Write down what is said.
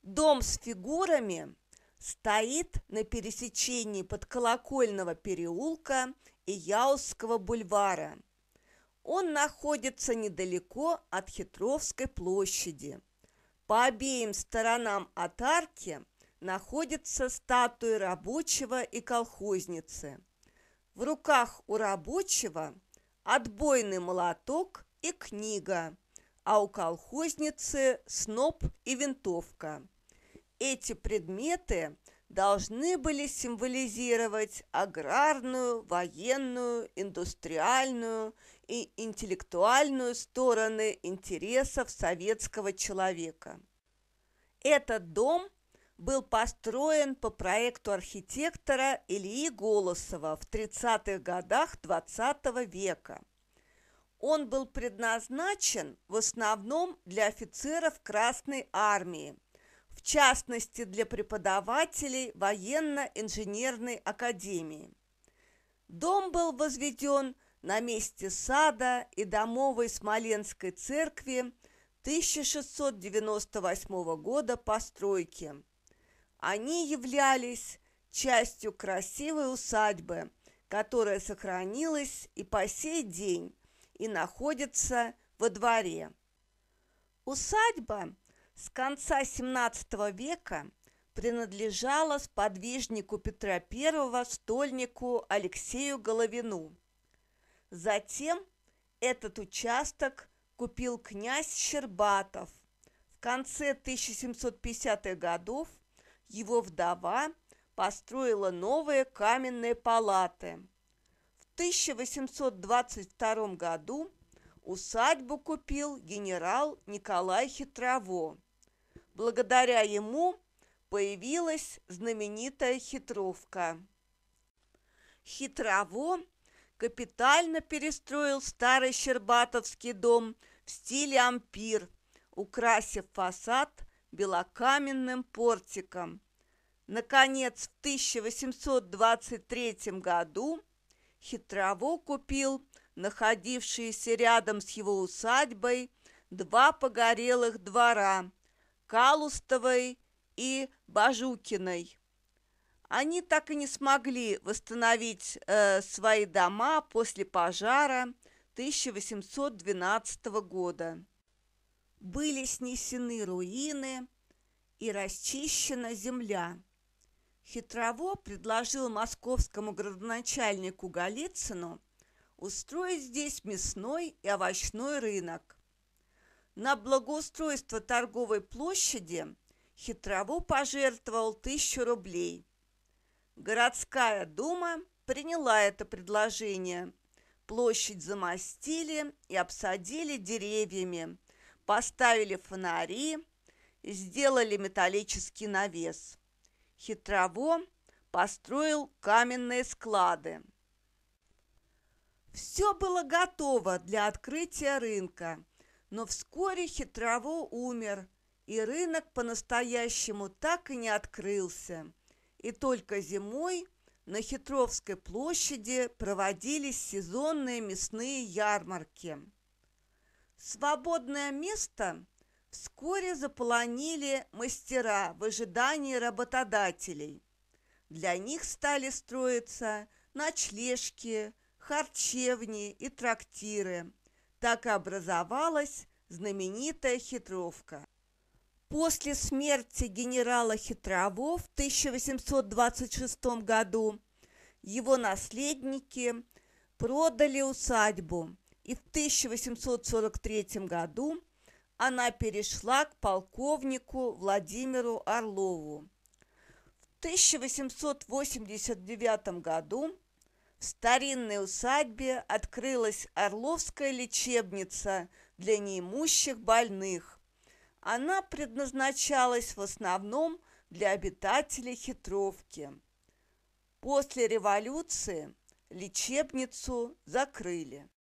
Дом с фигурами стоит на пересечении Подколокольного переулка и Яузского бульвара. Он находится недалеко от Хитровской площади. По обеим сторонам от арки находятся статуи рабочего и колхозницы. В руках у рабочего отбойный молоток и книга, а у колхозницы сноп и винтовка. Эти предметы должны были символизировать аграрную, военную, индустриальную и интеллектуальную стороны интересов советского человека. Этот дом был построен по проекту архитектора Ильи Голосова в 30-х годах XX века. Он был предназначен в основном для офицеров Красной армии, в частности для преподавателей военно-инженерной академии. Дом был возведен на месте сада и домовой Смоленской церкви 1698 года постройки. Они являлись частью красивой усадьбы, которая сохранилась и по сей день и находится во дворе. Усадьба с конца XVII века принадлежала сподвижнику Петра I, стольнику Алексею Головину. Затем этот участок купил князь Щербатов. В конце 1750-х годов его вдова построила новые каменные палаты. В 1822 году усадьбу купил генерал Николай Хитрово. Благодаря ему появилась знаменитая Хитровка. Хитрово капитально перестроил старый щербатовский дом в стиле ампир, украсив фасад белокаменным портиком. Наконец, в 1823 году Хитрово купил находившиеся рядом с его усадьбой два погорелых двора – Калустовой и Бажукиной. Они так и не смогли восстановить свои дома после пожара 1812 года. Были снесены руины и расчищена земля. Хитрово предложил московскому градоначальнику Голицыну устроить здесь мясной и овощной рынок. На благоустройство торговой площади Хитрово пожертвовал 1000 рублей. Городская дума приняла это предложение. Площадь замостили и обсадили деревьями, поставили фонари, сделали металлический навес. Хитрово построил каменные склады. Все было готово для открытия рынка, но вскоре Хитрово умер, и рынок по-настоящему так и не открылся. И только зимой на Хитровской площади проводились сезонные мясные ярмарки. Свободное место вскоре заполонили мастера в ожидании работодателей. Для них стали строиться ночлежки, харчевни и трактиры. Так и образовалась знаменитая Хитровка. После смерти генерала Хитрово в 1826 году его наследники продали усадьбу, и в 1843 году она перешла к полковнику Владимиру Орлову. В 1889 году в старинной усадьбе открылась Орловская лечебница для неимущих больных. Она предназначалась в основном для обитателей Хитровки. После революции лечебницу закрыли.